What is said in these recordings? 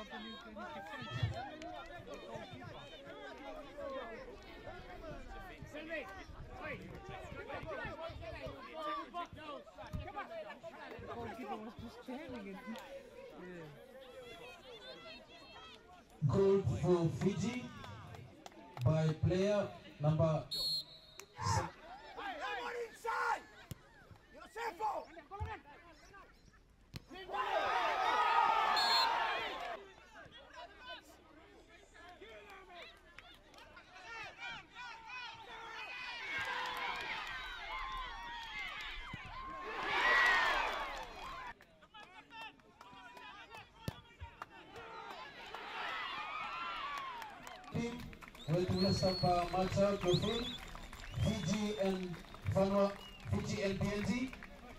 Goal for Fiji by player number 7. Will to list up Malta, Gofil, Fiji and Vanuatu, Fiji and PNG.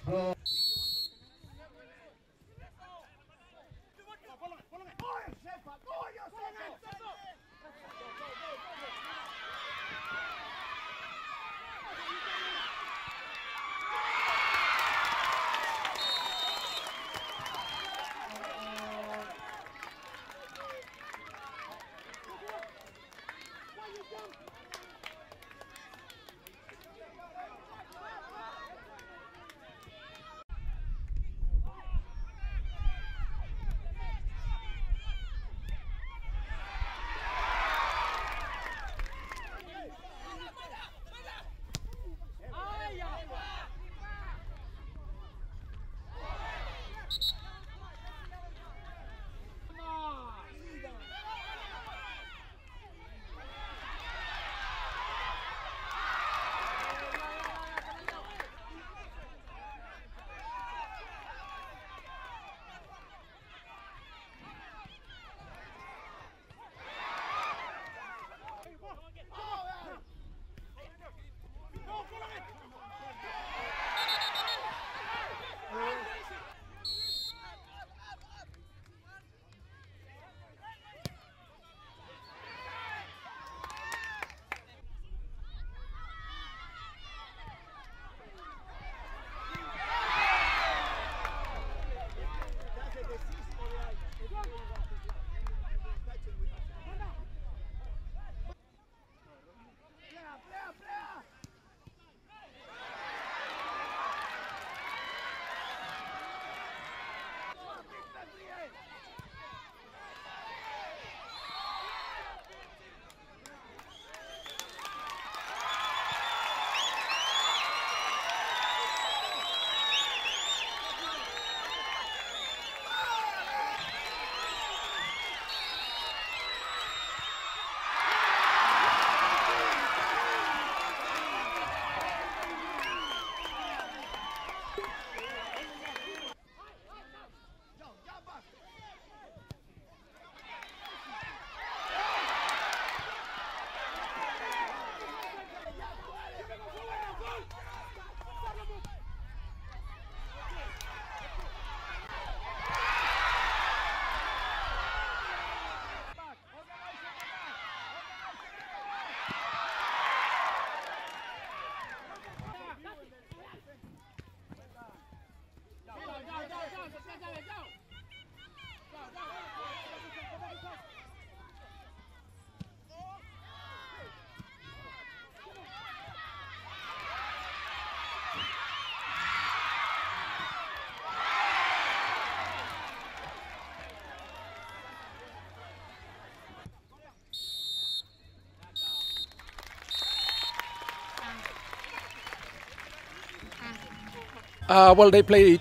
Well, they played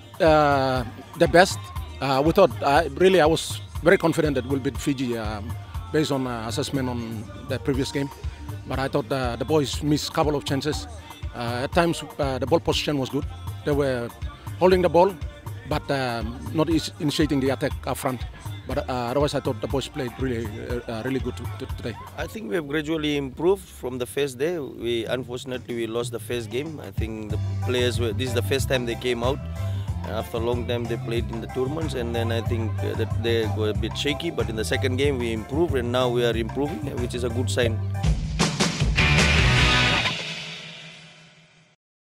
the best. We thought, I was very confident that we'll beat Fiji based on assessment on the previous game. But I thought the boys missed a couple of chances. At times, the ball position was good. They were holding the ball, but not initiating the attack up front. But otherwise, I thought the boys played really good today. I think we have gradually improved from the first day. Unfortunately, we lost the first game. I think the players this is the first time they came out. After a long time, they played in the tournaments, and then I think that they were a bit shaky. But in the second game, we improved, and now we are improving, which is a good sign.